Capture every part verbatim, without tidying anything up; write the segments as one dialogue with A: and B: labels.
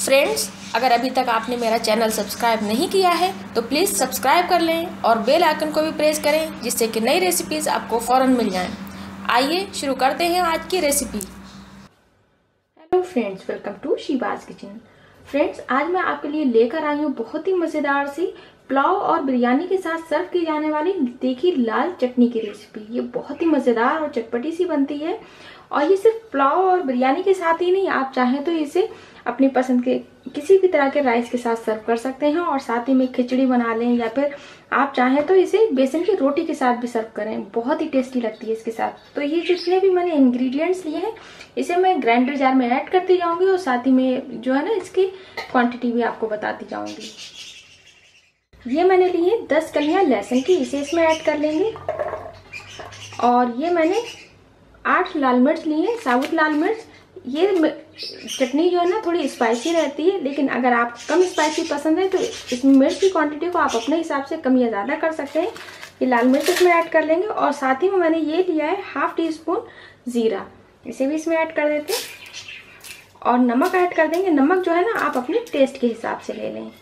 A: Friends, अगर अभी तक आपने मेरा चैनल सब्सक्राइब नहीं किया है तो प्लीज़ सब्सक्राइब कर लें और बेल आइकन को भी प्रेस करें, जिससे कि नई रेसिपीज़ आपको फ़ौरन मिल जाएं। आइए शुरू करते हैं आज की recipe.
B: Hello friends, welcome to Sheeba's Kitchen. Friends, आज मैं आपके लिए लेकर आई हूँ बहुत ही मज़ेदार सी पुलाव और बिरयानी के साथ सर्व की जाने वाली देखिए लाल चटनी की रेसिपी। ये बहुत ही मज़ेदार और चटपटी सी बनती है और ये सिर्फ पुलाव और बिरयानी के साथ ही नहीं, आप चाहें तो इसे अपनी पसंद के किसी भी तरह के राइस के साथ सर्व कर सकते हैं और साथ ही में खिचड़ी बना लें या फिर आप चाहें तो इसे बेसन की रोटी के साथ भी सर्व करें। बहुत ही टेस्टी लगती है इसके साथ। तो ये जितने भी मैंने इंग्रेडिएंट्स लिए हैं इसे मैं ग्राइंडर जार में ऐड करती जाऊंगी और साथ ही में जो है ना इसकी क्वांटिटी भी आपको बताती जाऊंगी। ये मैंने लिए दस कलियां लहसुन की, इसे इसमें ऐड कर लेंगे। और ये मैंने आठ लाल मिर्च लिए, साबुत लाल मिर्च। ये चटनी जो है ना थोड़ी स्पाइसी रहती है, लेकिन अगर आप कम स्पाइसी पसंद है तो इसमें मिर्च की क्वांटिटी को आप अपने हिसाब से कम या ज़्यादा कर सकते हैं। ये लाल मिर्च इसमें ऐड कर लेंगे और साथ ही में मैंने ये लिया है हाफ टी स्पून जीरा, इसे भी इसमें ऐड कर देते हैं। और नमक ऐड कर देंगे। नमक जो है ना आप अपने टेस्ट के हिसाब से ले लें।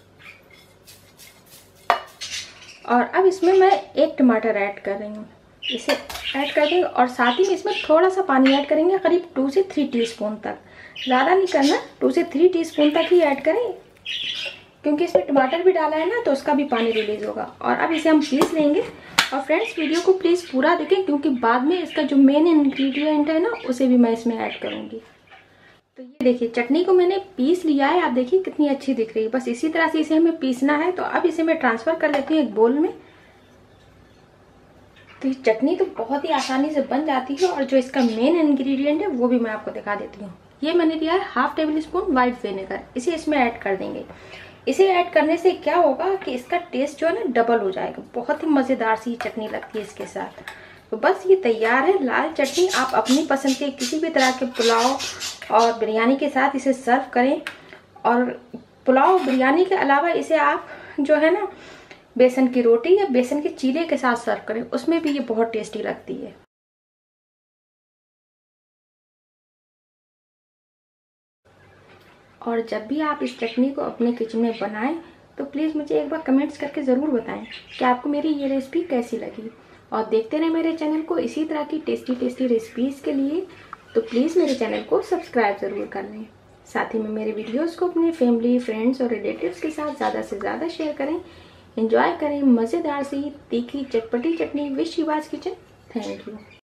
B: और अब इसमें मैं एक टमाटर ऐड कर रही हूँ, इसे ऐड कर देंगे और साथ ही में इसमें थोड़ा सा पानी ऐड करेंगे, करीब टू से थ्री टीस्पून तक। ज़्यादा नहीं करना, टू से थ्री टीस्पून तक ही ऐड करें, क्योंकि इसमें टमाटर भी डाला है ना तो उसका भी पानी रिलीज होगा। और अब इसे हम पीस लेंगे। और फ्रेंड्स, वीडियो को प्लीज़ पूरा देखें, क्योंकि बाद में इसका जो मेन इंग्रेडिएंट है ना उसे भी मैं इसमें ऐड करूँगी। तो ये देखिए चटनी को मैंने पीस लिया है, आप देखिए कितनी अच्छी दिख रही है। बस इसी तरह से इसे हमें पीसना है। तो अब इसे मैं ट्रांसफ़र कर लेती हूँ एक बोल में। तो ये चटनी तो बहुत ही आसानी से बन जाती है और जो इसका मेन इंग्रेडिएंट है वो भी मैं आपको दिखा देती हूँ। ये मैंने दिया है half tablespoon white vinegar, इसे इसमें ऐड कर देंगे। इसे ऐड करने से क्या होगा कि इसका टेस्ट जो है ना डबल हो जाएगा। बहुत ही मज़ेदार सी चटनी लगती है इसके साथ। तो बस ये तैयार है लाल चटनी। आप अपनी पसंद के किसी भी तरह के पुलाव और बिरयानी के साथ इसे सर्व करें। और पुलाव बिरयानी के अलावा इसे आप जो है ना बेसन की रोटी या बेसन के चीले के साथ सर्व करें, उसमें भी ये बहुत टेस्टी लगती है। और जब भी आप इस चटनी को अपने किचन में बनाएं तो प्लीज़ मुझे एक बार कमेंट्स करके ज़रूर बताएं कि आपको मेरी ये रेसिपी कैसी लगी। और देखते रहें मेरे चैनल को इसी तरह की टेस्टी टेस्टी रेसिपीज़ के लिए। तो प्लीज़ मेरे चैनल को सब्सक्राइब ज़रूर कर लें। साथ ही में मेरे वीडियोज़ को अपने फैमिली, फ्रेंड्स और रिलेटिव्स के साथ ज़्यादा से ज़्यादा शेयर करें। एंजॉय करें मज़ेदार सी तीखी चटपटी chutney with Sheeba's Kitchen. Thank you.